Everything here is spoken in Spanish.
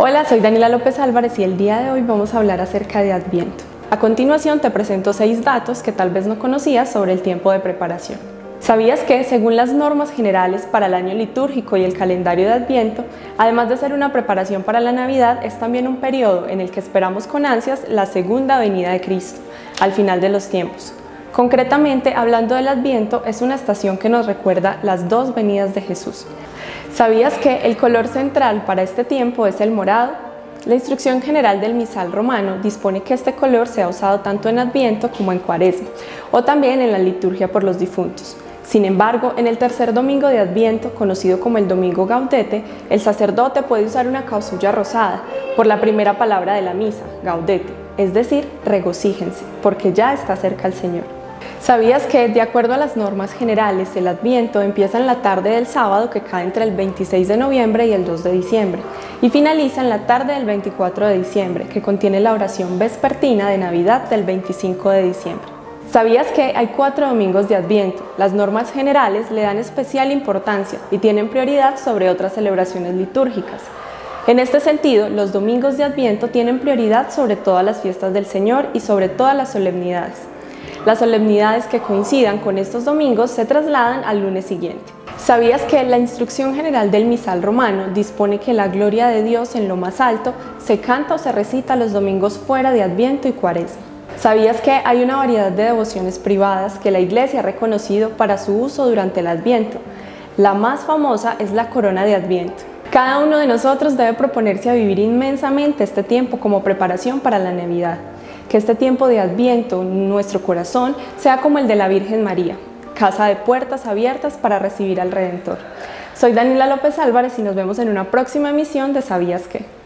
Hola, soy Daniela López Álvarez y el día de hoy vamos a hablar acerca de Adviento. A continuación te presento 6 datos que tal vez no conocías sobre el tiempo de preparación. ¿Sabías que, según las normas generales para el año litúrgico y el calendario de Adviento, además de ser una preparación para la Navidad, es también un periodo en el que esperamos con ansias la segunda venida de Cristo, al final de los tiempos? Concretamente, hablando del Adviento, es una estación que nos recuerda las dos venidas de Jesús. ¿Sabías que el color central para este tiempo es el morado? La instrucción general del misal romano dispone que este color sea usado tanto en Adviento como en Cuaresma, o también en la liturgia por los difuntos. Sin embargo, en el tercer domingo de Adviento, conocido como el domingo Gaudete, el sacerdote puede usar una casulla rosada por la primera palabra de la misa, Gaudete, es decir, regocíjense, porque ya está cerca el Señor. ¿Sabías que, de acuerdo a las normas generales, el Adviento empieza en la tarde del sábado que cae entre el 26 de noviembre y el 2 de diciembre y finaliza en la tarde del 24 de diciembre, que contiene la oración vespertina de Navidad del 25 de diciembre? ¿Sabías que hay 4 domingos de Adviento? Las normas generales le dan especial importancia y tienen prioridad sobre otras celebraciones litúrgicas. En este sentido, los domingos de Adviento tienen prioridad sobre todas las fiestas del Señor y sobre todas las solemnidades. Las solemnidades que coincidan con estos domingos se trasladan al lunes siguiente. ¿Sabías que la instrucción general del misal romano dispone que la gloria de Dios en lo más alto se canta o se recita los domingos fuera de Adviento y Cuaresma? ¿Sabías que hay una variedad de devociones privadas que la Iglesia ha reconocido para su uso durante el Adviento? La más famosa es la corona de Adviento. Cada uno de nosotros debe proponerse a vivir inmensamente este tiempo como preparación para la Navidad. Que este tiempo de Adviento, nuestro corazón, sea como el de la Virgen María, casa de puertas abiertas para recibir al Redentor. Soy Daniela López Álvarez y nos vemos en una próxima emisión de ¿Sabías qué?